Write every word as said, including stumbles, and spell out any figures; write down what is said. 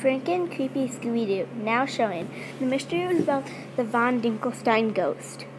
Franken, Creepy Scooby-Doo, now showing. The mystery was about the Von Dinkelstein ghost.